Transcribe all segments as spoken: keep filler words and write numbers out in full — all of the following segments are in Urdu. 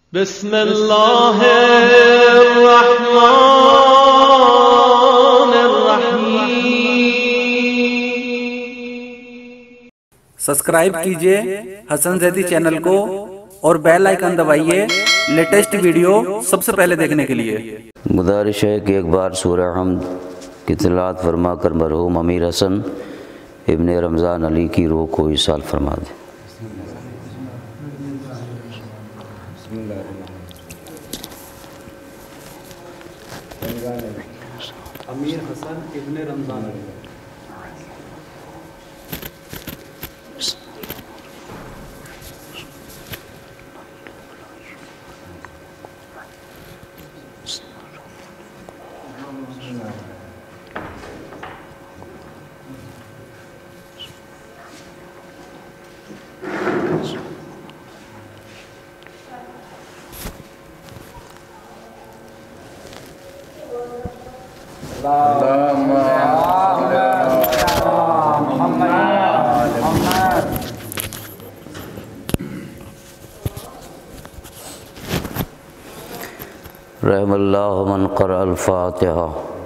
بسم اللہ الرحمن الرحیم۔ سبسکرائب کیجئے حسن زیدی چینل کو اور بیل آئیکن دبائیے لیٹسٹ ویڈیو سب سے پہلے دیکھنے کے لیے۔ گزارش ہے کہ ایک بار سورہ حمد کی تلاوت فرما کر مرحوم امیر حسن ابن رمضان علی کی روح کو ایصال فرما دیں۔ امیر حسن ابن رمضان علی۔ رحم اللہ من قرأ الفاتحہ۔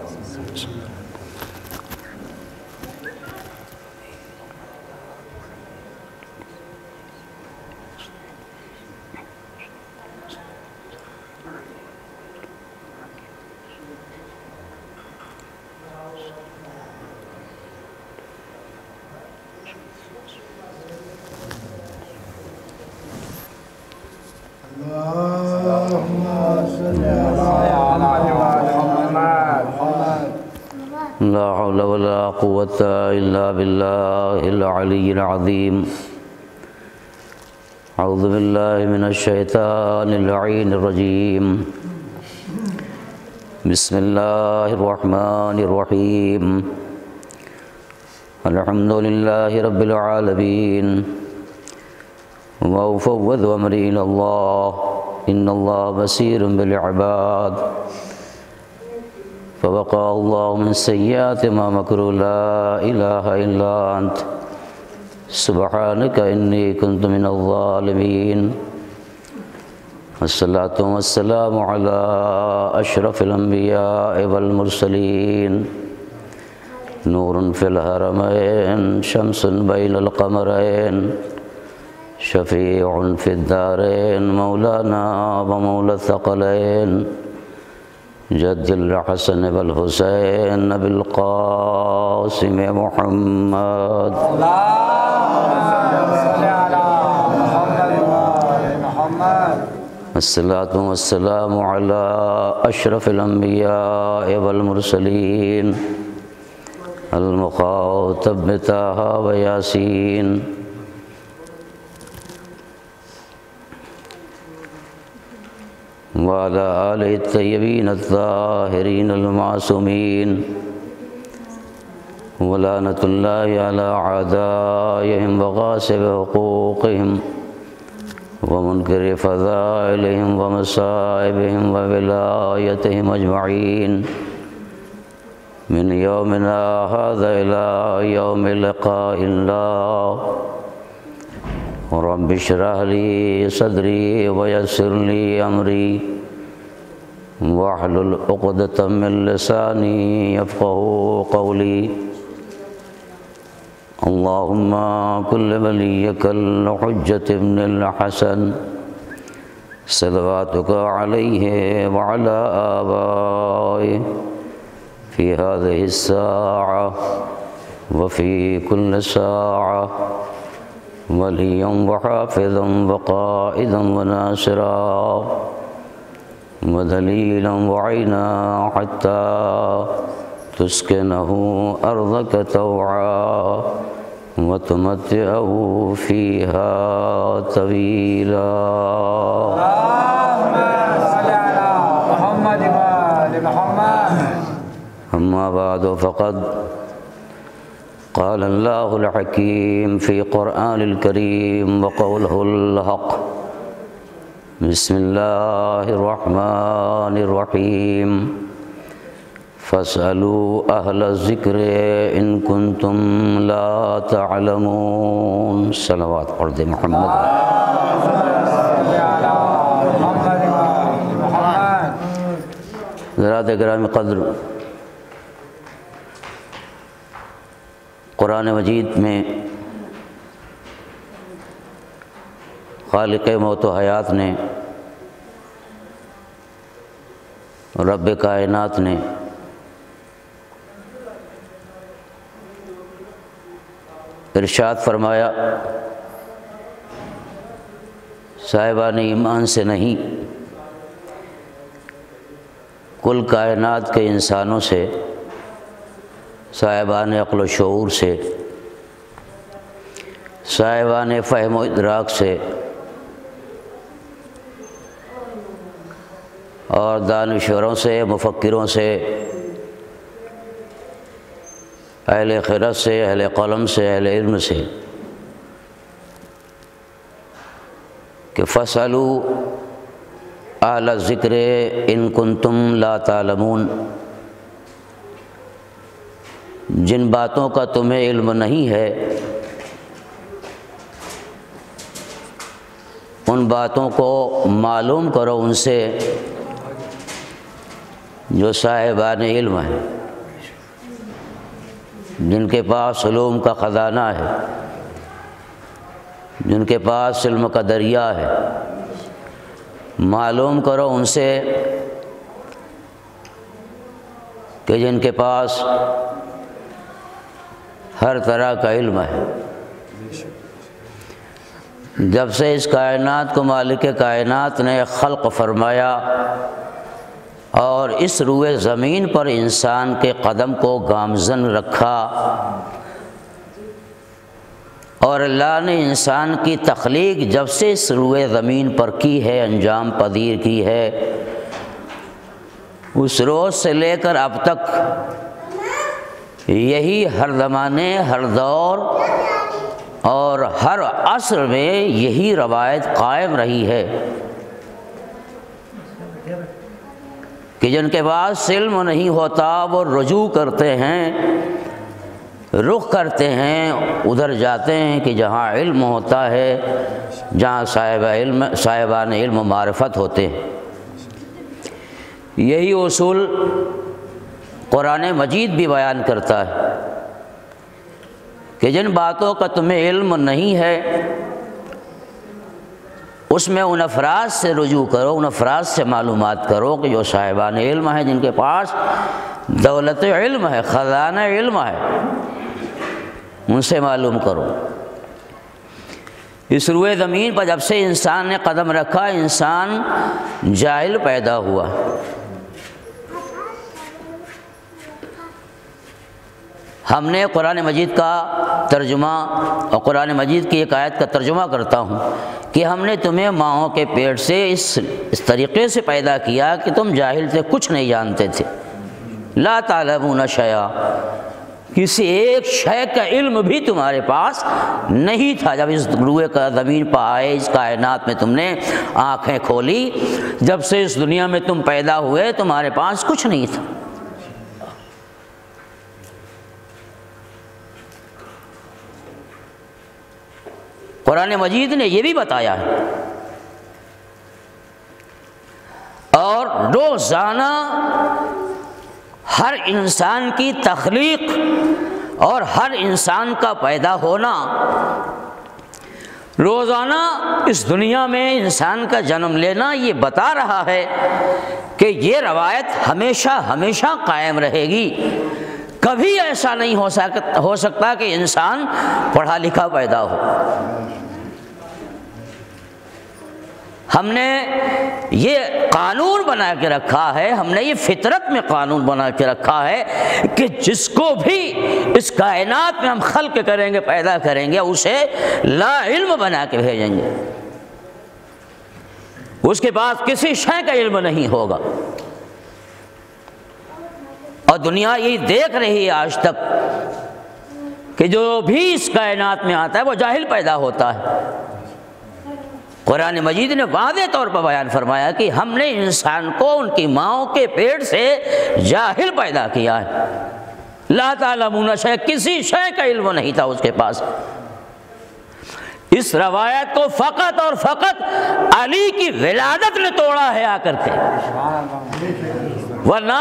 لا حول ولا قوة إلا بالله العلي العظيم۔ أعوذ بالله من الشيطان اللعين الرجيم۔ بسم الله الرحمن الرحيم۔ الحمد لله رب العالمين، وأفوض أمري إلى الله، إن الله بصير بالعباد۔ فوقاه الله من سيئات ما مكروا، لا إله إلا أنت سبحانك إني كنت من الظالمين۔ والصلاة والسلام على أشرف الأنبياء والمرسلين، نور في الحرمين، شمس بين القمرين، شفيع في الدارين، مولانا ومولى الثقلين، جد الحسن والحسين بالقاسم محمد۔ الصلاة والسلام على أشرف الأنبياء والمرسلين، المخاطب بطه وياسين، وعلى آل الطيبين الطاهرين المعصومين، ولعنة الله على أعدائهم وغاصب حقوقهم ومنكر فضائلهم ومصائبهم وولايتهم أجمعين، من يومنا هذا إلى يوم لقاء الله۔ رب اشرح لي صدري ويسر لي أمري، واحلل عقدة من لساني يفقهوا قولي۔ اللهم كن وليك الحجة ابن الحسن صلواتك عليه وعلى آبائه في هذه الساعة وفي كل ساعة، وليا وحافظا وقائدا وناصرا ودليلا وعينا، حتى تسكنه أرضك طوعا وتمتعه فيها طويلا۔ أما بعد، فقد قال الله الحكيم في قرآن الكريم وقوله الحق۔ بسم الله الرحمن الرحيم۔ فاسألوا أهل الذكر إن كنتم لا تعلمون۔ صلوات پڑھ دے محمد۔ گرامی قدر، قرآن مجید میں خالق موت و حیات نے، رب کائنات نے ارشاد فرمایا، صاحبان ایمان سے نہیں، کل کائنات کے انسانوں سے، صاحبان عقل و شعور سے، صاحبان فہم و ادراک سے اور دانشوروں سے، مفکروں سے، اہل خرد سے، اہل قلم سے، اہل علم سے کہ فَاسْأَلُوا اہل الذکر ان کنتم لا تعلمون، جن باتوں کا تمہیں علم نہیں ہے ان باتوں کو معلوم کرو ان سے جو صاحبان علم ہیں، جن کے پاس علوم کا خزانہ ہے، جن کے پاس علم کا دریا ہے، معلوم کرو ان سے کہ جن کے پاس ہر طرح کا علم ہے۔ جب سے اس کائنات کو مالک کائنات نے خلق فرمایا اور اس روئے زمین پر انسان کے قدم کو گامزن رکھا اور اللہ نے انسان کی تخلیق جب سے اس روئے زمین پر کی ہے، انجام پذیر کی ہے، اس روز سے لے کر اب تک یہی ہر زمانے، ہر دور اور ہر عصر میں یہی روایت قائم رہی ہے کہ جن کے پاس علم نہیں ہوتا وہ رجوع کرتے ہیں، رخ کرتے ہیں، ادھر جاتے ہیں کہ جہاں علم ہوتا ہے، جہاں صاحب علم صاحبان علم و معرفت ہوتے ہیں۔ یہی اصول قرآن مجید بھی بیان کرتا ہے کہ جن باتوں کا تمہیں علم نہیں ہے اس میں ان افراد سے رجوع کرو، ان افراد سے معلومات کرو کہ جو صاحبان علم ہیں، جن کے پاس دولت علم ہے، خزانہ علم ہے، ان سے معلوم کرو۔ اس روئے زمین پر جب سے انسان نے قدم رکھا، انسان جاہل پیدا ہوا۔ ہم نے قرآن مجید کا ترجمہ اور قرآن مجید کی ایک آیت کا ترجمہ کرتا ہوں کہ ہم نے تمہیں ماؤں کے پیٹ سے اس اس طریقے سے پیدا کیا کہ تم جاہل تھے، کچھ نہیں جانتے تھے، لا تعلمون شیئا، کسی ایک شے کا علم بھی تمہارے پاس نہیں تھا۔ جب اس روئے کا زمین پر آئے، اس کائنات میں تم نے آنکھیں کھولی، جب سے اس دنیا میں تم پیدا ہوئے تمہارے پاس کچھ نہیں تھا۔ قرآن مجید نے یہ بھی بتایا ہے، اور روزانہ ہر انسان کی تخلیق اور ہر انسان کا پیدا ہونا، روزانہ اس دنیا میں انسان کا جنم لینا، یہ بتا رہا ہے کہ یہ روایت ہمیشہ ہمیشہ قائم رہے گی۔ کبھی ایسا نہیں ہو سکتا ہو سکتا کہ انسان پڑھا لکھا پیدا ہو۔ ہم نے یہ قانون بنا کے رکھا ہے، ہم نے یہ فطرت میں قانون بنا کے رکھا ہے کہ جس کو بھی اس کائنات میں ہم خلق کریں گے، پیدا کریں گے، اسے لا علم بنا کے بھیجیں گے، اس کے پاس کسی شے کا علم نہیں ہوگا۔ اور دنیا یہی دیکھ رہی ہے آج تک کہ جو بھی اس کائنات میں آتا ہے وہ جاہل پیدا ہوتا ہے۔ قرآن مجید نے واضح طور پر بیان فرمایا کہ ہم نے انسان کو ان کی ماؤں کے پیٹ سے جاہل پیدا کیا ہے، لا تعلمون شیئا، کسی شے کا علم نہیں تھا اس کے پاس۔ اس روایت کو فقط اور فقط علی کی ولادت نے توڑا ہے آ کر کے۔ ورنہ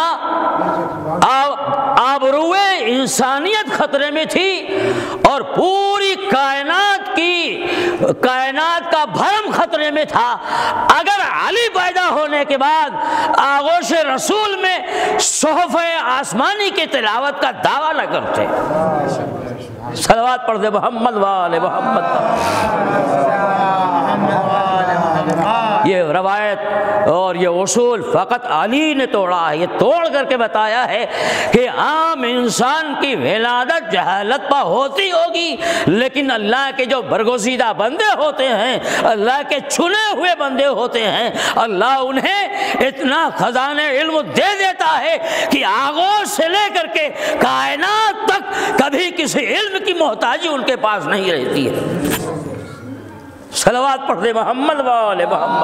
آبروئے انسانیت خطرے میں تھی اور پوری کائنات کی کائنات کا بھرم خطرے میں تھا اگر علی پیدا ہونے کے بعد آغوش رسول میں صحف آسمانی کی تلاوت کا دعویٰ نہ کرتے۔ صلوات پڑھ دے محمد والے محمد۔ یہ روایت اور یہ اصول فقط علی نے توڑا ہے، یہ توڑ کر کے بتایا ہے کہ عام انسان کی ولادت جہالت پر ہوتی ہوگی، لیکن اللہ کے جو برگزیدہ بندے ہوتے ہیں، اللہ کے چنے ہوئے بندے ہوتے ہیں، اللہ انہیں اتنا خزانہ علم دے دیتا ہے کہ آغوش سے لے کر کے کائنات تک کبھی کسی علم کی محتاجی ان کے پاس نہیں رہتی ہے۔ صلوات پڑھ دے محمد والے محمد۔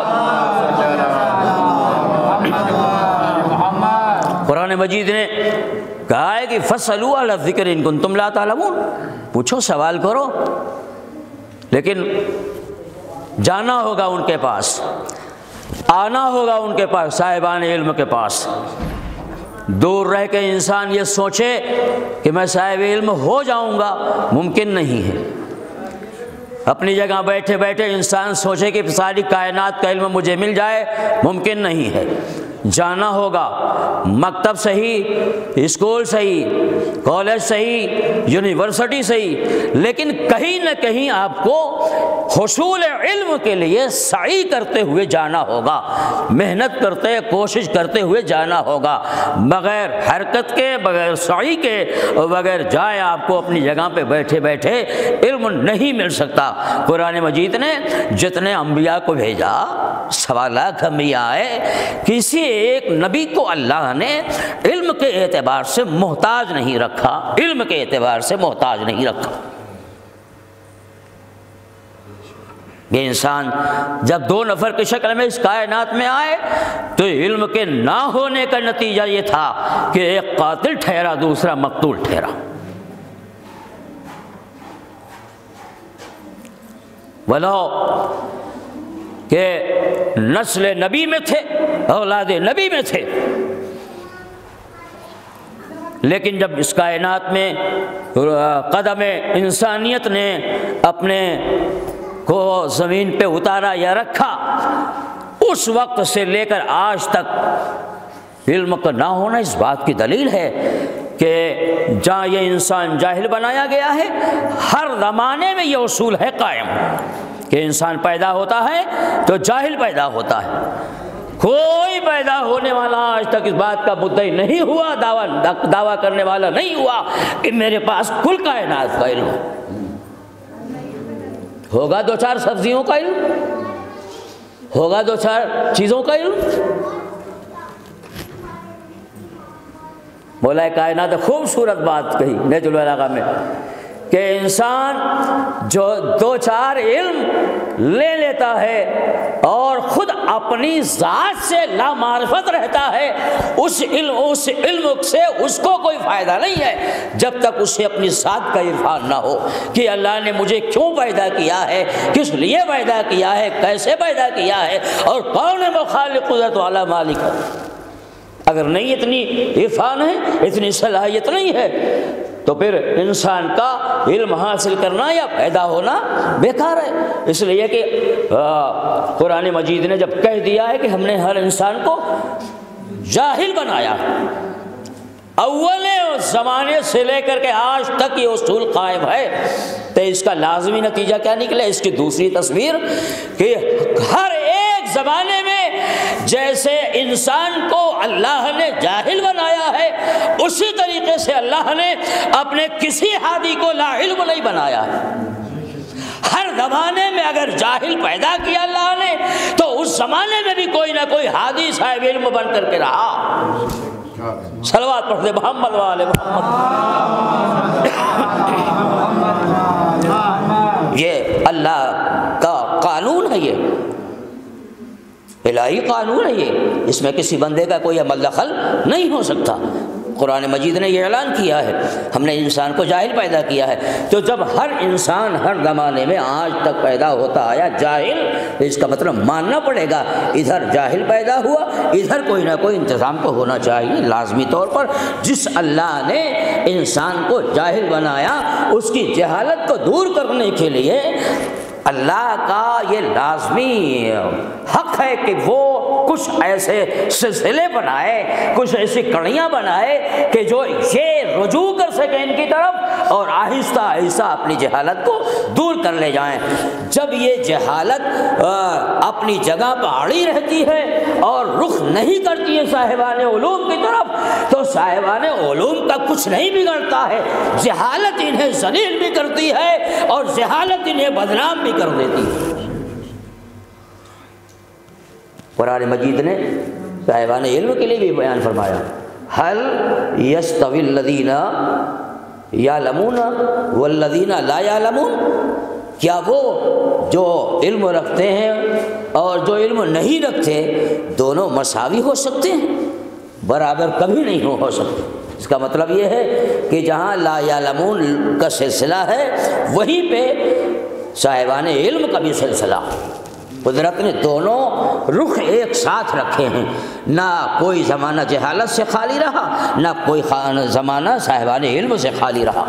قرآن مجید نے کہا ہے کہ فَاسْأَلُوا أَهْلَ الذِّكْرِ إِن كُنتُمْ لَا تَعْلَمُونَ، پوچھو سوال کرو، لیکن جانا ہوگا ان کے پاس، آنا ہوگا ان کے پاس، صاحبان علم کے پاس۔ دور رہ کے انسان یہ سوچے کہ میں صاحب علم ہو جاؤں گا، ممکن نہیں ہے۔ اپنی جگہ بیٹھے بیٹھے انسان سوچے کہ ساری کائنات کا علم مجھے مل جائے، ممکن نہیں ہے۔ جانا ہوگا، مکتب صحیح، اسکول صحیح، کالج صحیح، یونیورسٹی صحیح، لیکن کہیں نہ کہیں آپ کو حصول علم کے لیے سعی کرتے ہوئے جانا ہوگا، محنت کرتے کوشش کرتے ہوئے جانا ہوگا۔ بغیر حرکت کے، بغیر سعی کے، بغیر جائے آپ کو اپنی جگہ پہ بیٹھے بیٹھے علم نہیں مل سکتا۔ قرآن مجید نے جتنے انبیاء کو بھیجا، سوا لاکھ انبیاء آئے، کسی ایک نبی کو اللہ نے علم کے اعتبار سے محتاج نہیں رکھا، علم کے اعتبار سے محتاج نہیں رکھا۔ یہ انسان جب دو نفر کی شکل میں اس کائنات میں آئے تو علم کے نہ ہونے کا نتیجہ یہ تھا کہ ایک قاتل ٹھہرا، دوسرا مقتول ٹھہرا۔ ولو کہ نسل نبی میں تھے، اولاد نبی میں تھے، لیکن جب اس کائنات میں قدم انسانیت نے اپنے کو زمین پہ اتارا یا رکھا، اس وقت سے لے کر آج تک علم کا نہ ہونا اس بات کی دلیل ہے کہ جہاں یہ انسان جاہل بنایا گیا ہے، ہر زمانے میں یہ اصول ہے قائم کہ انسان پیدا ہوتا ہے تو جاہل پیدا ہوتا ہے۔ کوئی پیدا ہونے والا آج تک اس بات کا مدعی نہیں ہوا، دعویٰ دعویٰ کرنے والا نہیں ہوا کہ میرے پاس کل کائنات کا علم ہوگا۔ دو چار سبزیوں کا علم ہوگا، دو چار چیزوں کا علم۔ مولا کائنات نے خوبصورت بات کہی نیج البلاغہ میں کہ انسان جو دو چار علم لے لیتا ہے اور خود اپنی ذات سے لامعرفت رہتا ہے، اس علم اس علم سے اس کو کوئی فائدہ نہیں ہے جب تک اسے اپنی ذات کا عرفان نہ ہو کہ اللہ نے مجھے کیوں پیدا کیا ہے، کس لیے پیدا کیا ہے، کیسے پیدا کیا ہے، اور کون ہے وہ خالق قدرت والا مالک۔ اگر نہیں اتنی عرفان ہے، اتنی صلاحیت نہیں ہے، تو پھر انسان کا علم حاصل کرنا یا پیدا ہونا بیکار ہے۔ اس لیے کہ قرآن مجید نے جب کہہ دیا ہے کہ ہم نے ہر انسان کو جاہل بنایا، اول زمانے سے لے کر کے آج تک یہ اصول قائم ہے، تو اس کا لازمی نتیجہ کیا نکلے؟ اس کی دوسری تصویر کہ ہر ایک زمانے میں جیسے انسان کو اللہ نے جاہل بنایا ہے، اسی طریقے سے اللہ نے اپنے کسی ہادی کو لا علم نہیں بنایا ہے۔ ہر زمانے میں اگر جاہل پیدا کیا اللہ نے تو اس زمانے میں بھی کوئی نہ کوئی ہادی صاحب علم بن کر کے رہا۔ صلوات پڑھ دے محمد والے محمد۔ یہ اللہ کا قانون ہے، یہ الہی قانون ہے، یہ اس میں کسی بندے کا کوئی عمل دخل نہیں ہو سکتا۔ قرآن مجید نے یہ اعلان کیا ہے، ہم نے انسان کو جاہل پیدا کیا ہے۔ تو جب ہر انسان ہر زمانے میں آج تک پیدا ہوتا آیا جاہل، تو اس کا مطلب ماننا پڑے گا ادھر جاہل پیدا ہوا، ادھر کوئی نہ کوئی انتظام تو ہونا چاہیے لازمی طور پر۔ جس اللہ نے انسان کو جاہل بنایا، اس کی جہالت کو دور کرنے کے لیے اللہ کا یہ لازمی حق ہے کہ وہ کچھ ایسے سلسلے بنائے، کچھ ایسی کڑیاں بنائے کہ جو یہ رجوع کر سکیں ان کی طرف اور آہستہ آہستہ اپنی جہالت کو دور کر لے جائیں۔ جب یہ جہالت اپنی جگہ پر اڑی رہتی ہے اور رخ نہیں کرتی ہے صاحبان علوم کی طرف، تو صاحبان علوم کا کچھ نہیں بگڑتا ہے، جہالت انہیں ذلیل بھی کرتی ہے اور جہالت انہیں بدنام بھی کر دیتی ہے۔ قرآن مجید نے صاحبان علم کے لیے بھی بیان فرمایا، هل يستوي الذين يعلمون والذين لا يعلمون، کیا وہ جو علم رکھتے ہیں اور جو علم نہیں رکھتے دونوں مساوی ہو سکتے ہیں؟ برابر کبھی نہیں ہو سکتے۔ اس کا مطلب یہ ہے کہ جہاں لا یعلمون کا سلسلہ ہے وہیں پہ صاحبان علم کا بھی سلسلہ۔ قدرت نے دونوں رخ ایک ساتھ رکھے ہیں، نہ کوئی زمانہ جہالت سے خالی رہا، نہ کوئی زمانہ صاحبان علم سے خالی رہا۔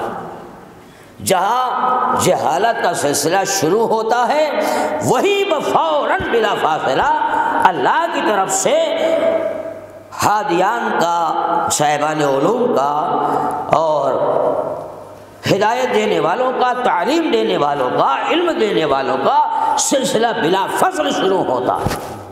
جہاں جہالت کا سلسلہ شروع ہوتا ہے وہیں فوراً بلا فاصلہ اللہ کی طرف سے ہادیان کا، صاحبان علوم کا اور ہدایت دینے والوں کا، تعلیم دینے والوں کا، علم دینے والوں کا سلسلہ بلا فصل شروع ہوتا ہے،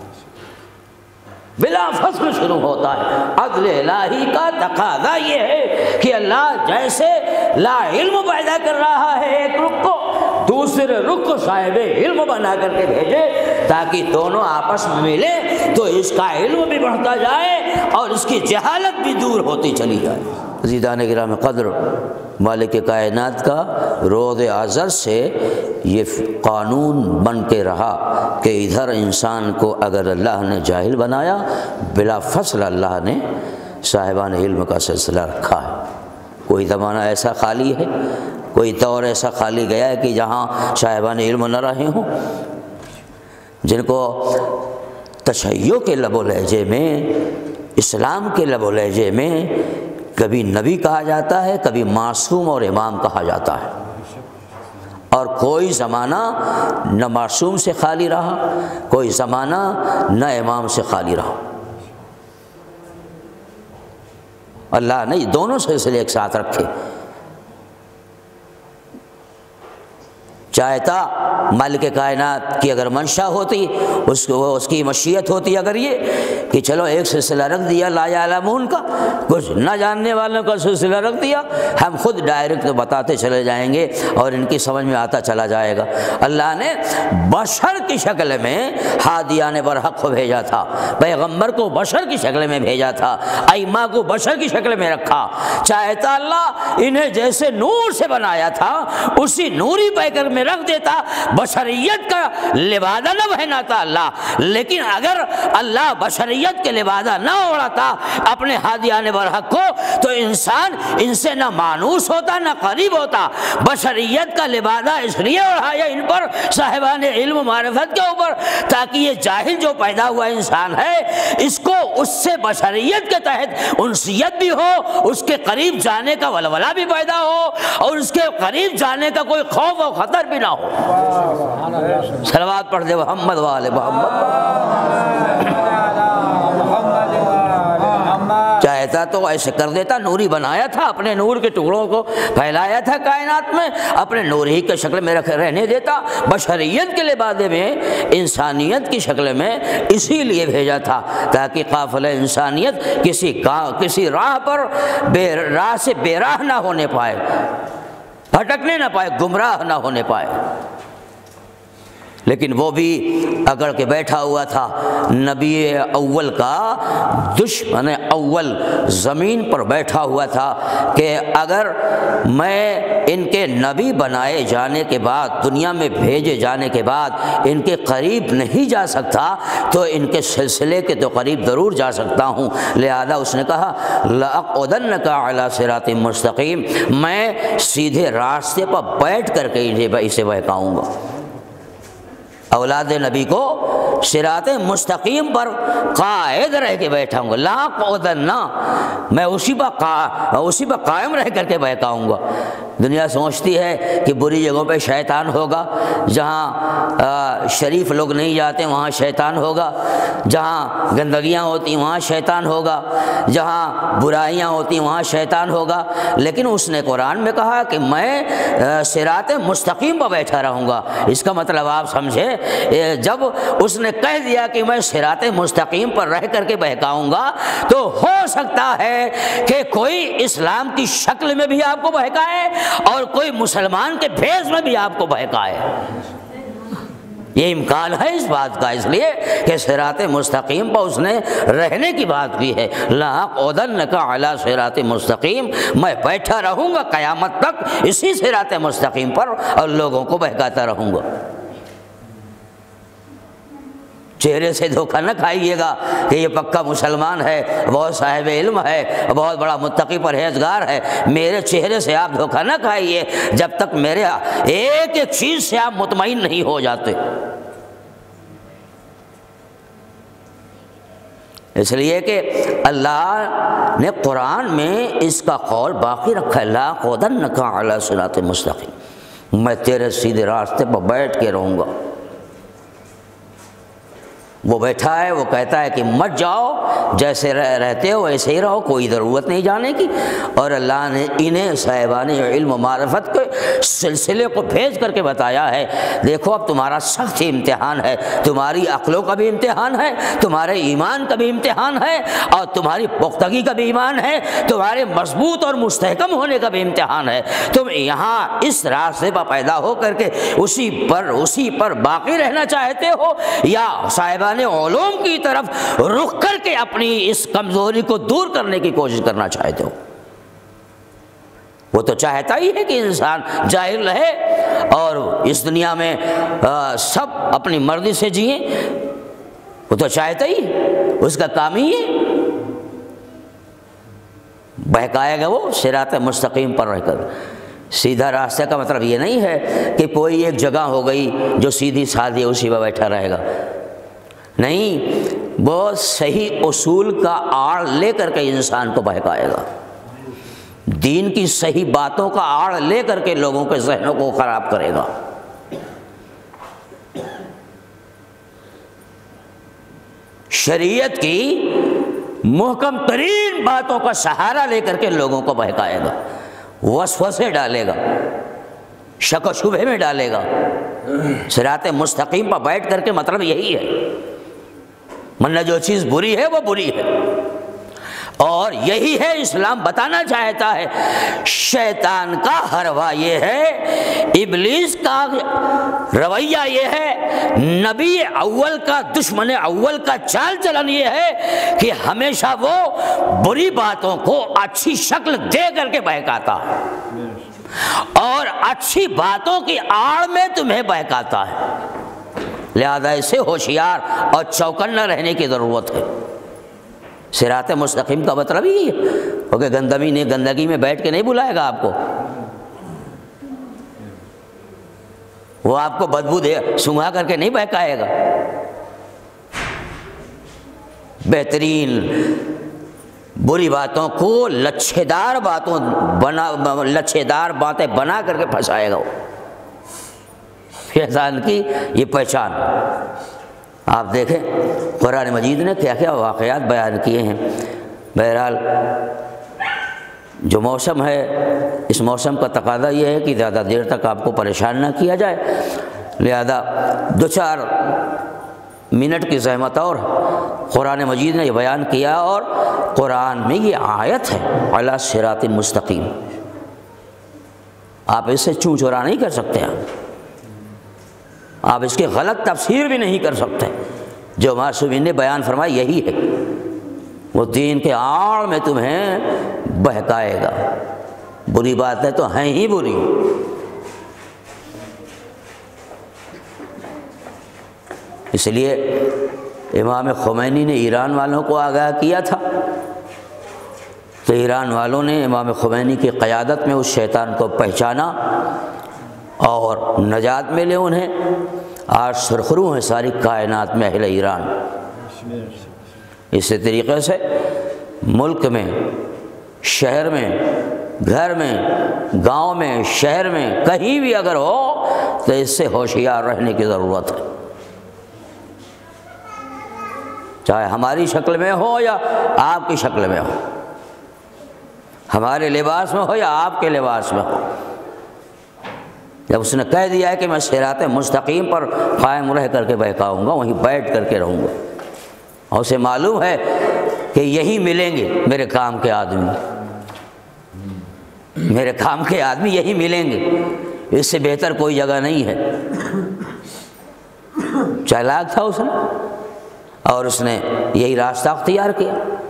بلا فصل شروع ہوتا ہے۔ عدل الہی کا تقاضا یہ ہے کہ اللہ جیسے لا علم پیدا کر رہا ہے ایک رخ کو، دوسرے رخ کو صاحب علم بنا کر کے بھیجے تاکہ دونوں آپس میں ملے تو اس کا علم بھی بڑھتا جائے اور اس کی جہالت بھی دور ہوتی چلی جائے۔ عزیزان گرام قدر، مالک کائنات کا روز ازل سے یہ قانون بن کے رہا کہ ادھر انسان کو اگر اللہ نے جاہل بنایا، بلا فصل اللہ نے صاحبان علم کا سلسلہ رکھا ہے۔ کوئی زمانہ ایسا خالی ہے، کوئی دور ایسا خالی گیا ہے کہ جہاں صاحبان علم نہ رہے ہوں، جن کو تشیع کے لب و لہجے میں، اسلام کے لب و لہجے میں کبھی نبی کہا جاتا ہے، کبھی معصوم اور امام کہا جاتا ہے، اور کوئی زمانہ نہ معصوم سے خالی رہا، کوئی زمانہ نہ امام سے خالی رہا۔ اللہ نے دونوں سلسلے ایک ساتھ رکھے۔ چاہتا مالک کائنات کی اگر منشا ہوتی، اس کو اس کی مشیت ہوتی اگر یہ کہ چلو ایک سلسلہ رکھ دیا لا یعلمون کا، کچھ نہ جاننے والوں کا سلسلہ رکھ دیا، ہم خود ڈائریکٹ بتاتے چلے جائیں گے اور ان کی سمجھ میں آتا چلا جائے گا۔ اللہ نے بشر کی شکل میں ہادیان برحق کو بھیجا تھا، پیغمبر کو بشر کی شکل میں بھیجا تھا، ائمہ کو بشر کی شکل میں رکھا۔ چاہتا اللہ انہیں جیسے نور سے بنایا تھا اسی نوری پیکر میں رکھ دیتا، بشریت کا لبادہ نہ پہناتا اللہ، لیکن اگر اللہ بشریت کے لبادہ نہ اڑاتا اپنے ہادیان برحق کو تو انسان ان سے نہ مانوس ہوتا نہ قریب ہوتا۔ بشریت کا لبادہ اس لیے اڑایا ان پر صاحبان علم معرفت کے اوپر تاکہ یہ جاہل جو پیدا ہوا انسان ہے اس کو اس سے بشریت کے تحت انسیت بھی ہو، اس کے قریب جانے کا ولولہ بھی پیدا ہو اور اس کے قریب جانے کا کوئی خوف و خطر بھی نہ ہو۔ صلوات پڑھ دے محمد والے محمد۔ چاہتا تو ایسے کر دیتا، نوری بنایا تھا، اپنے نور کے ٹکڑوں کو پھیلایا تھا کائنات میں، اپنے نور ہی کی شکل میں رہنے دیتا، بشریت کے لبادے میں انسانیت کی شکل میں اسی لیے بھیجا تھا تاکہ قافلہ انسانیت کسی کسی راہ پر بے راہ سے بے راہ نہ ہونے پائے، بھٹکنے نہ پائے، گمراہ نہ ہونے پائے۔ لیکن وہ بھی اکڑ کے بیٹھا ہوا تھا۔ نبی اول کا دشمن اول زمین پر بیٹھا ہوا تھا کہ اگر میں ان کے نبی بنائے جانے کے بعد، دنیا میں بھیجے جانے کے بعد ان کے قریب نہیں جا سکتا تو ان کے سلسلے کے تو قریب ضرور جا سکتا ہوں۔ لہذا اس نے کہا لَأَقْعُدَنَّكَ عَلَىٰ صِرَاطٍ مُسْتَقِيمٍ، میں سیدھے راستے پر بیٹھ کر کے اسے بہکاؤں گا۔ اولاد نبی کو صراط مستقیم پر قائد رہ کے بیٹھا ہوں گا، لا قعدنا، میں اسی پر اسی پر قائم رہ کر کے بہکاؤں گا۔ دنیا سوچتی ہے کہ بری جگہوں پہ شیطان ہوگا، جہاں شریف لوگ نہیں جاتے وہاں شیطان ہوگا، جہاں گندگیاں ہوتی وہاں شیطان ہوگا، جہاں برائیاں ہوتی وہاں شیطان ہوگا۔ لیکن اس نے قرآن میں کہا کہ میں صراط مستقیم پر بیٹھا رہوں گا۔ اس کا مطلب آپ سمجھے، جب اس نے کہہ دیا کہ میں صراط مستقیم پر رہ کر کے بہکاؤں گا تو ہو سکتا ہے کہ کوئی اسلام کی شکل میں بھی آپ کو بہکائے اور کوئی مسلمان کے بھیس میں بھی آپ کو بہکائے۔ یہ امکان ہے اس بات کا، اس لیے کہ صراط مستقیم پر اس نے رہنے کی بات کی ہے۔ لَأَقْعُدَنَّكَ عَلَىٰ صِرَاطٍ مُسْتَقِيمٍ، میں بیٹھا رہوں گا قیامت تک اسی صراط مستقیم پر اور لوگوں کو بہکاتا رہوں گا۔ چہرے سے دھوکہ نہ کھائیے گا کہ یہ پکا مسلمان ہے، بہت صاحب علم ہے، بہت بڑا متقی پرہیزگار ہے۔ میرے چہرے سے آپ دھوکہ نہ کھائیے جب تک میرے ایک ایک چیز سے آپ مطمئن نہیں ہو جاتے۔ اس لیے کہ اللہ نے قرآن میں اس کا قول باقی رکھا ہے، لَأَقْعُدَنَّكَ عَلَىٰ صِرَاطٍ مُسْتَقِيمٍ، میں تیرے سیدھے راستے پر بیٹھ کے رہوں گا۔ وہ بیٹھا ہے، وہ کہتا ہے کہ مت جاؤ، جیسے رہتے ہو ویسے ہی رہو، کوئی ضرورت نہیں جانے کی۔ اور اللہ نے انہیں صاحبان علم و معرفت کے سلسلے کو بھیج کر کے بتایا ہے، دیکھو اب تمہارا سخت امتحان ہے، تمہاری عقلوں کا بھی امتحان ہے، تمہارے ایمان کا بھی امتحان ہے، اور تمہاری پختگی کا بھی ایمان ہے، تمہارے مضبوط اور مستحکم ہونے کا بھی امتحان ہے۔ تم یہاں اس راستے پر پیدا ہو کر کے اسی پر اسی پر باقی رہنا چاہتے ہو، یا صاحبان علوم کی طرف رخ کر کے اپنی اس کمزوری کو دور کرنے کی کوشش کرنا چاہتے ہو۔ وہ تو چاہتا ہی ہے کہ انسان جاہل رہے اور اس دنیا میں سب اپنی مرضی سے جئیں، وہ تو چاہتا ہی، اس کا کام ہی ہے۔ بہکائے گا وہ صراط مستقیم پر رہ کر۔ سیدھا راستہ کا مطلب یہ نہیں ہے کہ کوئی ایک جگہ ہو گئی جو سیدھی سادھی اسی پہ بیٹھا رہے گا، نہیں، وہ صحیح اصول کا آڑ لے کر کے انسان کو بہکائے گا، دین کی صحیح باتوں کا آڑ لے کر کے لوگوں کے ذہنوں کو خراب کرے گا۔ شریعت کی محکم ترین باتوں کا سہارا لے کر کے لوگوں کو بہکائے گا، وسوسے ڈالے گا، شک و شبہے میں ڈالے گا۔ صراط مستقیم پر بیٹھ کر کے مطلب یہی ہے، ورنہ جو چیز بری ہے وہ بری ہے، اور یہی ہے اسلام بتانا چاہتا ہے۔ شیطان کا حربہ یہ ہے، ابلیس کا رویہ یہ ہے، نبی اول کا دشمن اول کا چال چلن یہ ہے کہ ہمیشہ وہ بری باتوں کو اچھی شکل دے کر کے بہکاتا ہے اور اچھی باتوں کی آڑ میں تمہیں بہکاتا ہے۔ لہذا اسے ہوشیار اور چوکنا رہنے کی ضرورت ہے۔ صراط مستقیم کا مطلب ہی ہے، کیونکہ گندمی نے گندگی میں بیٹھ کے نہیں بلائے گا آپ کو، وہ آپ کو بدبو دے سنگھا کر کے نہیں بہکائے گا۔ بہترین بری باتوں کو لچھے دار باتوں بنا لچھے دار باتیں بنا کر کے پھنسائے گا وہ۔ شیطان کی یہ پہچان آپ دیکھیں قرآن مجید نے کیا کیا واقعات بیان کیے ہیں۔ بہرحال جو موسم ہے، اس موسم کا تقاضا یہ ہے کہ زیادہ دیر تک آپ کو پریشان نہ کیا جائے، لہذا دو چار منٹ کی زحمت اور قرآن مجید نے یہ بیان کیا، اور قرآن میں یہ آیت ہے علی صراط مستقیم، آپ اس سے چوں چورا نہیں کر سکتے ہیں۔ آپ اس کی غلط تفسیر بھی نہیں کر سکتے۔ جو معصومین نے بیان فرمایا یہی ہے، وہ دین کے آڑ میں تمہیں بہکائے گا۔ بری باتیں تو ہیں ہی بری۔ اس لیے امام خمینی نے ایران والوں کو آگاہ کیا تھا، تو ایران والوں نے امام خمینی کی قیادت میں اس شیطان کو پہچانا اور نجات ملے انہیں۔ آج سرخرو ہیں ساری کائنات میں اہل ایران۔ اسی طریقے سے ملک میں، شہر میں، گھر میں، گاؤں میں، شہر میں، کہیں بھی اگر ہو تو اس سے ہوشیار رہنے کی ضرورت ہے، چاہے ہماری شکل میں ہو یا آپ کی شکل میں ہو، ہمارے لباس میں ہو یا آپ کے لباس میں ہو۔ جب اس نے کہہ دیا ہے کہ میں صراط مستقیم پر قائم رہ کر کے بہکاؤں گا، وہیں بیٹھ کر کے رہوں گا، اور اسے معلوم ہے کہ یہی ملیں گے میرے کام کے آدمی، میرے کام کے آدمی یہی ملیں گے، اس سے بہتر کوئی جگہ نہیں ہے۔ چالاک تھا اس نے، اور اس نے یہی راستہ اختیار کیا۔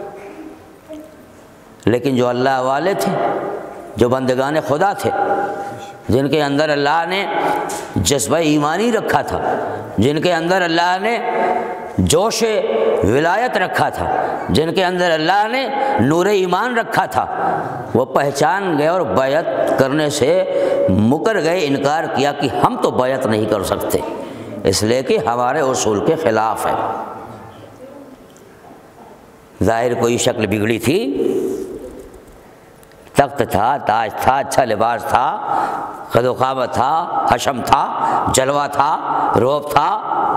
لیکن جو اللہ والے تھے، جو بندگان خدا تھے، جن کے اندر اللہ نے جذبہ ایمانی رکھا تھا، جن کے اندر اللہ نے جوش ولایت رکھا تھا، جن کے اندر اللہ نے نور ایمان رکھا تھا، وہ پہچان گئے اور بیعت کرنے سے مکر گئے، انکار کیا کہ ہم تو بیعت نہیں کر سکتے، اس لیے کہ ہمارے اصول کے خلاف ہے۔ ظاہر کوئی شکل بگڑی تھی، تخت تھا، تاج تھا، اچھا لباس تھا، قد و قامت تھا، حشم تھا، جلوہ تھا، روب تھا،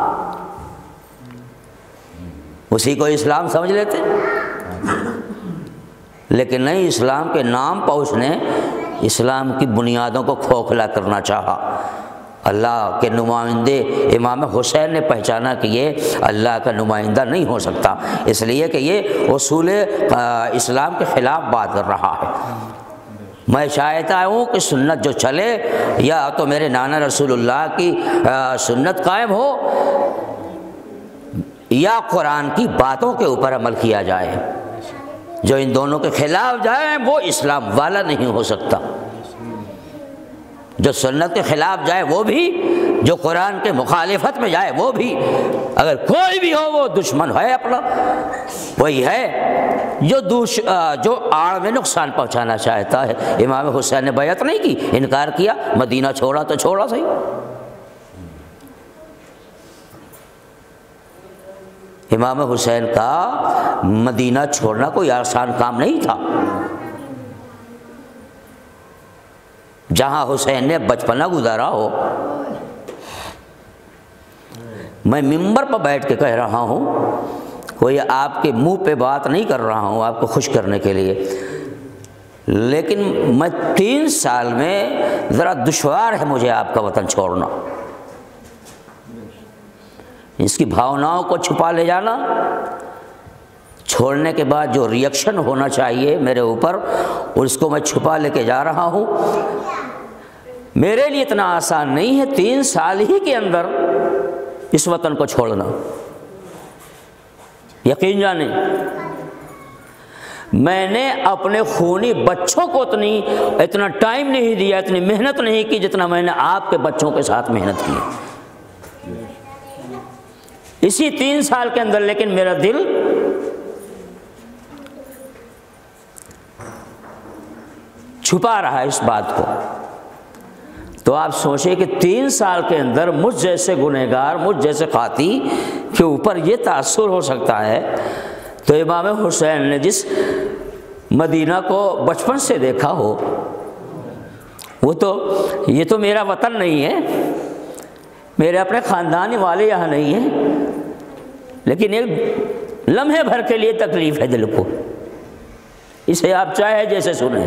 اسی کو اسلام سمجھ لیتے۔ لیکن نہیں، اسلام کے نام پر اس نے اسلام کی بنیادوں کو کھوکھلا کرنا چاہا۔ اللہ کے نمائندے امام حسین نے پہچانا کہ یہ اللہ کا نمائندہ نہیں ہو سکتا، اس لیے کہ یہ اصول اسلام کے خلاف بات کر رہا ہے۔ میں چاہتا ہوں کہ سنت جو چلے، یا تو میرے نانا رسول اللہ کی سنت قائم ہو، یا قرآن کی باتوں کے اوپر عمل کیا جائے۔ جو ان دونوں کے خلاف جائے وہ اسلام والا نہیں ہو سکتا۔ جو سنت کے خلاف جائے وہ بھی، جو قرآن کے مخالفت میں جائے وہ بھی، اگر کوئی بھی ہو وہ دشمن ہے اپنا، وہی ہے جو دوش جو آڑ میں نقصان پہنچانا چاہتا ہے۔ امام حسین نے بیعت نہیں کی، انکار کیا، مدینہ چھوڑا تو چھوڑا صحیح۔ امام حسین کا مدینہ چھوڑنا کوئی آسان کام نہیں تھا۔ جہاں حسین نے بچپنا گزارا ہو، میں ممبر پر بیٹھ کے کہہ رہا ہوں، کوئی آپ کے منہ پہ بات نہیں کر رہا ہوں آپ کو خوش کرنے کے لیے، لیکن میں تین سال میں ذرا دشوار ہے مجھے آپ کا وطن چھوڑنا۔ اس کی بھاوناؤں کو چھپا لے جانا، چھوڑنے کے بعد جو ریئیکشن ہونا چاہیے میرے اوپر، اس کو میں چھپا لے کے جا رہا ہوں۔ میرے لیے اتنا آسان نہیں ہے تین سال ہی کے اندر اس وطن کو چھوڑنا، یقین جانیں۔ میں نے اپنے خونی بچوں کو اتنی اتنا ٹائم نہیں دیا، اتنی محنت نہیں کی جتنا میں نے آپ کے بچوں کے ساتھ محنت کی اسی تین سال کے اندر۔ لیکن میرا دل چھپا رہا ہے اس بات کو۔ تو آپ سوچیں کہ تین سال کے اندر مجھ جیسے گنہگار، مجھ جیسے خاطی کے اوپر یہ تاثر ہو سکتا ہے، تو امام حسین نے جس مدینہ کو بچپن سے دیکھا ہو، وہ تو یہ تو میرا وطن نہیں ہے، میرے اپنے خاندان والے یہاں نہیں ہیں، لیکن ایک لمحے بھر کے لیے تکلیف ہے دل کو، اسے آپ چاہے جیسے سنیں۔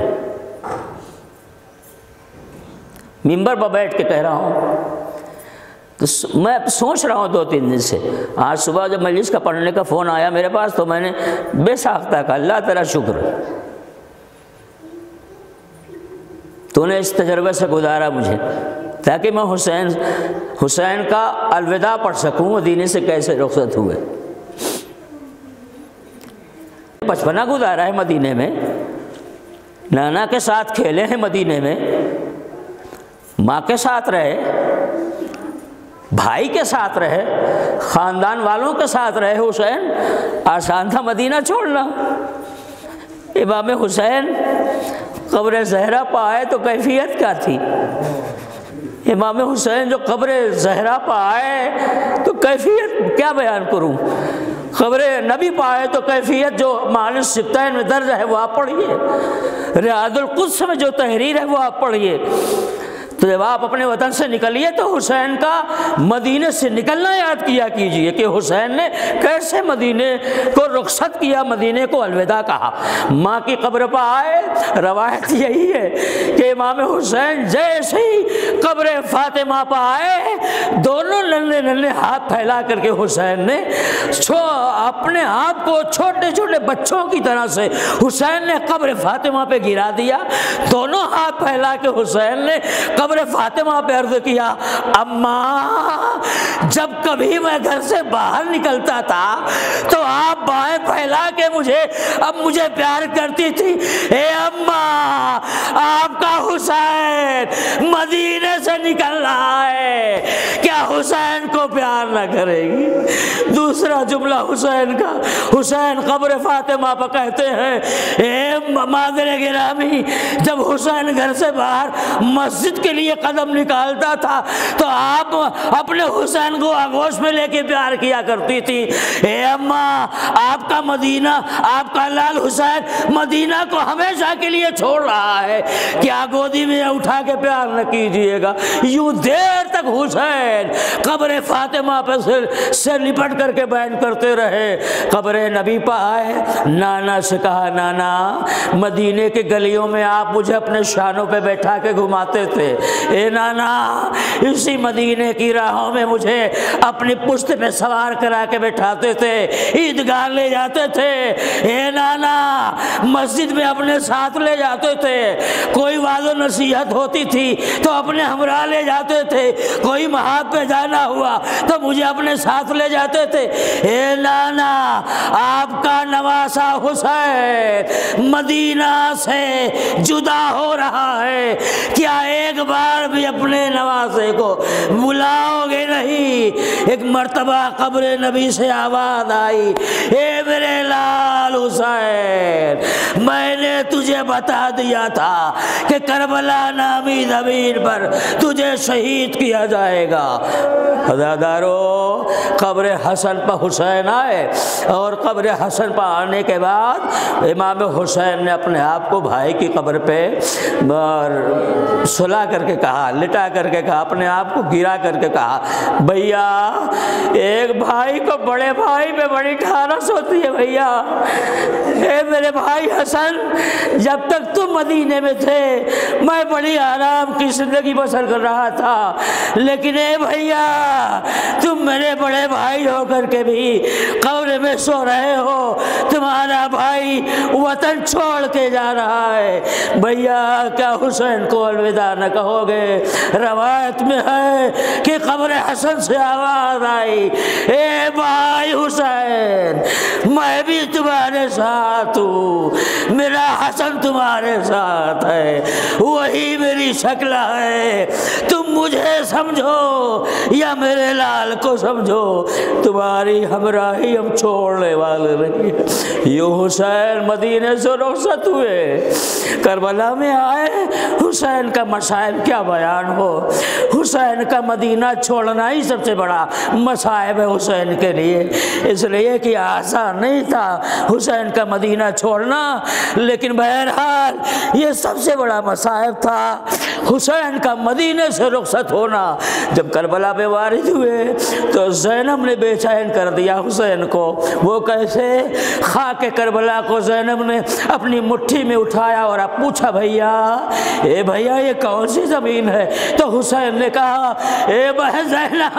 ممبر پر بیٹھ کے کہہ رہا ہوں، تو میں سوچ رہا ہوں دو تین دن سے، آج صبح جب مجلس کا پڑھنے کا فون آیا میرے پاس تو میں نے بے ساختہ کہا، اللہ تیرا شکر، تو نے اس تجربے سے گزارا مجھے تاکہ میں حسین حسین کا الوداع پڑھ سکوں مدینے سے کیسے رخصت ہوئے۔ بچپنا گزارا ہے مدینے میں، نانا کے ساتھ کھیلے ہیں مدینے میں، ماں کے ساتھ رہے، بھائی کے ساتھ رہے، خاندان والوں کے ساتھ رہے حسین، آسان تھا مدینہ چھوڑنا؟ امام حسین قبر زہرا پہ آئے تو کیفیت کیا تھی؟ امام حسین جو قبر زہرا پہ آئے تو کیفیت کیا بیان کروں؟ قبر نبی پہ آئے تو کیفیت جو معالج سبتین میں درج ہے وہ آپ پڑھیے، ریاض القدس میں جو تحریر ہے وہ آپ پڑھیے۔ تو جب آپ اپنے وطن سے نکلیے تو حسین کا مدینے سے نکلنا یاد کیا کیجئے کہ حسین نے کیسے مدینے کو رخصت کیا، مدینے کو الوداع کہا۔ ماں کی قبر پر آئے، روایت یہی ہے کہ امام حسین جیسے ہی قبر فاطمہ پر آئے، دونوں ننھے ننھے ہاتھ پھیلا کر کے حسین نے اپنے آپ کو چھوٹے چھوٹے بچوں کی طرح سے حسین نے قبر فاطمہ پہ گرا دیا۔ دونوں ہاتھ پھیلا کے حسین نے قبر فاطمہ پہ عرض کیا، اماں جب کبھی میں گھر سے باہر نکلتا تھا تو آپ بائیں پھیلا کے مجھے اب مجھے پیار کرتی تھی، اے اماں آپ کا حسین مدینے سے نکل رہا ہے، کیا حسین کو پیار نہ کرے گی؟ دوسرا جملہ حسین کا، حسین قبر فاطمہ پہ کہتے ہیں، اے مادر گرامی جب حسین گھر سے باہر مسجد کے لیے قدم نکالتا تھا تو آپ اپنے حسین کو آغوش میں لے کے پیار کیا کرتی تھی، اے اماں آپ کا مدینہ، آپ کا لال حسین مدینہ کو ہمیشہ کے لیے چھوڑ رہا ہے، کیا گودی میں اٹھا کے پیار نہ کیجئے گا؟ یوں دیر تک حسین قبر فاطمہ پہ سے لپٹ کر کے بیان کرتے رہے۔ قبر نبی پہ آئے، نانا سے کہا، نانا مدینے کے گلیوں میں آپ مجھے اپنے شانوں پہ بیٹھا کے گھماتے تھے، اے نانا اسی مدینے کی راہوں میں مجھے اپنی پشت پہ سوار کرا کے بٹھاتے تھے، عیدگاہ لے جاتے تھے، اے نانا مسجد میں اپنے ساتھ لے جاتے تھے، کوئی وعظ و نصیحت ہوتی تھی تو اپنے ہمراہ لے جاتے تھے، کوئی محاذ پہ جانا ہوا تو مجھے اپنے ساتھ لے جاتے تھے، اے نانا آپ کا نواسا حسین مدینہ سے جدا ہو رہا ہے، کیا ایک بار بھی اپنے نواسے کو بلاؤ گے نہیں؟ ایک مرتبہ قبر نبی سے آواز آئی، اے میرے لال حسین میں نے تجھے بتا دیا تھا کہ کربلا نامی زمین پر تجھے شہید کیا جائے گا۔ عزادارو قبر حسن پر حسین آئے اور قبر حسن پر آنے کے بعد امام حسین نے اپنے آپ کو بھائی کی قبر پہ سلا کر کے کہا، لٹا کر کے کہا، اپنے آپ کو گرا کر کے کہا، بھیا ایک بھائی کو بڑے بھائی پہ بڑی ٹھارس ہوتی ہے بھیا، اے میرے بھائی حسن جب تک تم مدینے میں تھے میں بڑی آرام کی زندگی بسر کر رہا تھا، لیکن اے بھیا تم میرے بڑے بھائی ہو کر کے بھی قبر میں سو رہے ہو، تمہارا بھائی وطن چھوڑ کے جا رہا ہے، بھیا کیا حسین کو الوداع نہ کہو گے؟ روایت میں ہے کہ قبر حسن سے آواز آئی، اے بھائی حسین میں بھی تمہارے ساتھ ہوں، میرا حسن تمہارے ساتھ ہے، وہی میری شکل ہے، تم مجھے سمجھو یا میرے لال کو سمجھو، تمہاری ہمراہی ہم چھوڑنے والے نہیں۔ یوں حسین مدینے سے رخصت ہوئے، کربلا میں آئے، حسین کا مصائب کیا بیان ہو، حسین کا مدینہ چھوڑنا ہی سب سے بڑا مصائب ہے حسین کے لیے، اس لیے کہ آسان نہیں تھا حسین کا مدینہ چھوڑنا، لیکن بہرحال یہ سب سے بڑا مصائب تھا حسین کا مدینے سے رخصت ہونا۔ جب کربلا پہ وارد ہوئے تو زینب نے بے چین کر دیا حسین کو، وہ کیسے؟ خاک کربلا کو زینب نے اپنی مٹھی میں اٹھایا اور اب پوچھا، بھیا اے بھیا یہ کون سی زمین ہے؟ تو حسین نے کہا، اے بہن زینب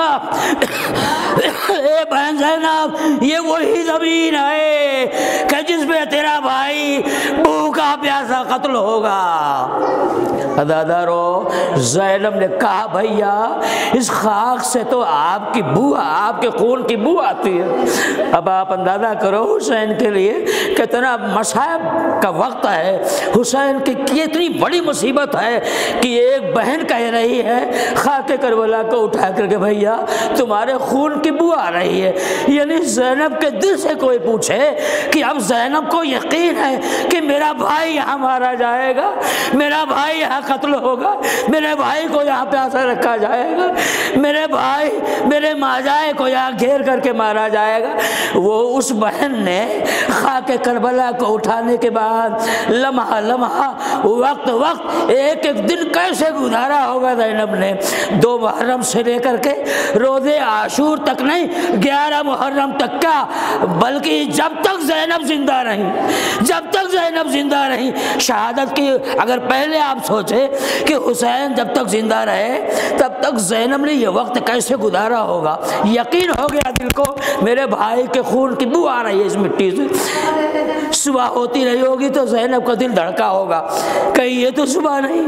اے بہن زینب یہ وہی زمین ہے کہ جس پہ تیرا بھائی بھوکا پیاسا قتل ہوگا۔ ادادارو زینب نے کہا بھیا اس خاک سے تو آپ کی بو آپ کے خون کی بو آتی ہے۔ اب آپ اندازہ کرو حسین کے لیے کتنا مصائب کا وقت ہے، حسین کی کتنی بڑی مصیبت ہے کہ ایک بہن کہہ رہی ہے خاک کربلا کو اٹھا کر کے بھیا تمہارے خون کی بو آ رہی ہے۔ یعنی زینب کے دل سے کوئی پوچھے کہ اب زینب کو یقین ہے کہ میرا بھائی یہاں مارا جائے گا، میرا بھائی یہاں قتل ہوگا، میرے بھائی کو یہاں پیاسا رکھا جائے گا، میرے بھائی میرے ماجائے کو یہاں گھیر کر کے مارا جائے گا۔ وہ اس بہن نے خاک کربلا کو اٹھانے کے بعد لمحہ لمحہ وقت وقت ایک ایک دن کیسے گزارا ہوگا زینب نے، دو محرم سے لے کر کے روزے عاشور تک نہیں، گیارہ محرم تک کا، بلکہ جب تک زینب زندہ رہی، جب تک زینب زندہ رہی شہادت کی۔ اگر پہلے آپ سوچے کہ حسین جب تک زندہ رہے تب تک زینب نے یہ وقت کیسے گزارا ہوگا، یقین ہو گیا دل کو میرے بھائی کے خون کی بو آ رہی ہے اس مٹی سے۔ صبح ہوتی رہی ہوگی تو زینب کا دل دھڑکا ہوگا، کہیں یہ تو صبح نہیں۔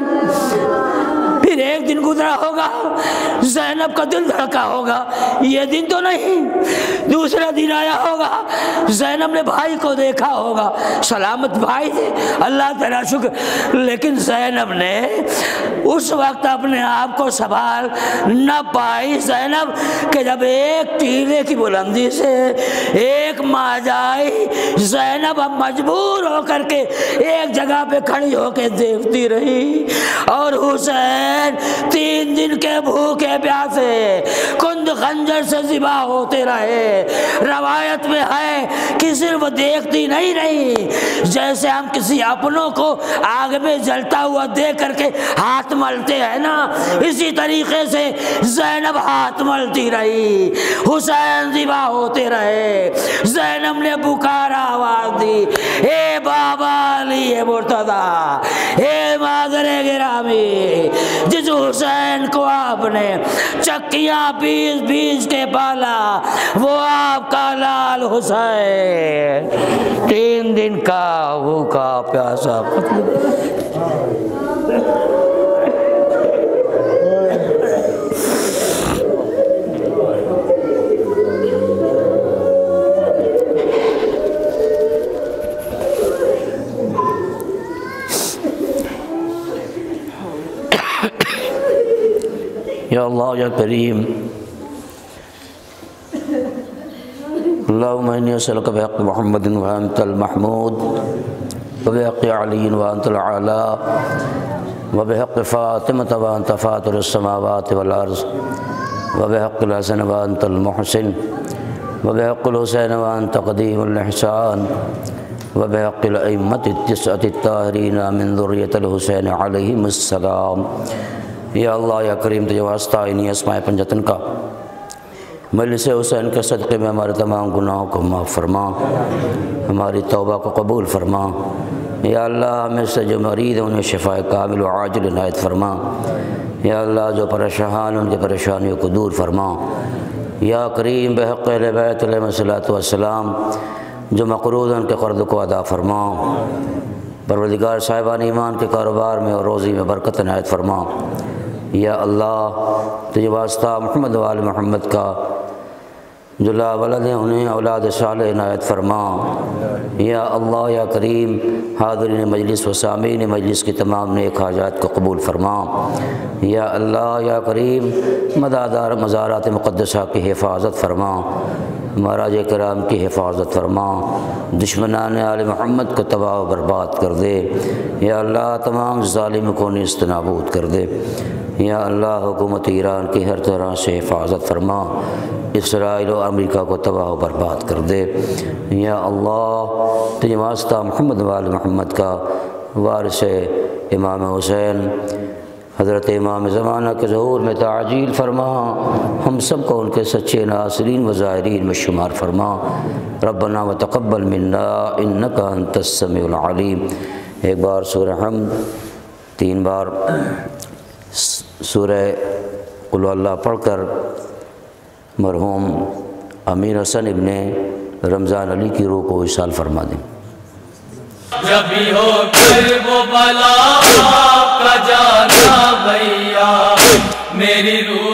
پھر ایک دن گزرا ہوگا، زینب کا دل دھڑکا ہوگا، یہ دن تو نہیں۔ دوسرا دن آیا ہوگا، زینب نے بھائی کو دیکھا ہوگا، سلامت بھائی تھے، اللہ تعالیٰ شکر، لیکن زینب نے اس وقت اپنے آپ کو سنبھال نہ پائی زینب کہ جب ایک ٹیلے کی بلندی سے ایک ماجائی زینب اب مجبور ہو کر کے ایک جگہ پہ کھڑی ہو کے دیکھتی رہی، اور حسین تین دن کے بھوکے پیاسے کند خنجر سے ذبح ہوتے رہے۔ روایت میں ہے کہ صرف دیکھتی نہیں رہی، جیسے ہم کسی اپنوں کو آگ میں جلتا ہوا دیکھ کر کے ہاتھ ملتے ہیں نا، اسی طریقے سے زینب ہاتھ ملتی رہی، حسین ذبح ہوتے رہے۔ زینب نے پکارا آواز دی، اے بابا علی مرتضیٰ، اے مادر گرامی، جس حسین کو آپ نے چکیاں پیس پیس کے پالا، وہ آپ کا لال حسین تین دن کا بھوکا پیاسا یا اللہ یا کریم، اللہم انی اسألک بحق محمد وانت المحمود وبحق علی وانت العلی وبحق فاطمة وانت فاطر السماوات والارض وبحق الحسن وانت المحسن وبحق الحسین وانت قدیم الاحسان وبحق الائمة التسعة الطاہرین من ذریة الحسین علیہم السلام۔ یا اللہ یا کریم تجھے واسطہ انہی اسماء پنجتن کا، مجلس حسین کے صدقے میں ہمارے تمام گناہوں کو معاف فرما، ہماری توبہ کو قبول فرما۔ یا اللہ ہمیں سے جو مریض ہیں انہیں شفاء کامل و عاجل عنایت فرما۔ یا اللہ جو پریشان ان کی پریشانیوں کو دور فرما۔ یا کریم بحق اہل بیت علیہ الصلوۃ والسلام جو مقروض ہیں ان کے قرض کو ادا فرما۔ پروردگار صاحبان ایمان کے کاروبار میں اور روزی میں برکت عنایت فرما۔ یا اللہ تجھے واسطہ محمد و آل محمد کا جو لا ولد ہیں انہیں اولاد صالح عنایت فرما۔ یا اللہ یا کریم حاضرین مجلس و سامعین مجلس کی تمام نیک حاجات کو قبول فرما۔ یا اللہ یا کریم مدادار مزارات مقدسہ کی حفاظت فرما، مہاراج کرام کی حفاظت فرما، دشمنان آل محمد کو تباہ و برباد کر دے۔ یا اللہ تمام ظالم کو نیست نابود کر دے۔ یا اللہ حکومت ایران کی ہر طرح سے حفاظت فرما، اسرائیل و امریکہ کو تباہ و برباد کر دے۔ یا اللہ تجھے واسطہ محمد و آل محمد کا وارث امام حسین حضرت امام زمانہ کے ظہور میں تعجیل فرما، ہم سب کو ان کے سچے ناصرین و ظاہرین میں شمار فرما۔ ربنا وتقبل منا انک انت السمیع العلیم۔ ایک بار سورہ حمد، تین بار سورہ قل اللہ پڑھ کر مرحوم امیر حسن ابن رمضان علی کی روح کو وصال فرما دیں۔ جب بھی ہو کر وہ بلا آپ کا جانا بھیا، میری روح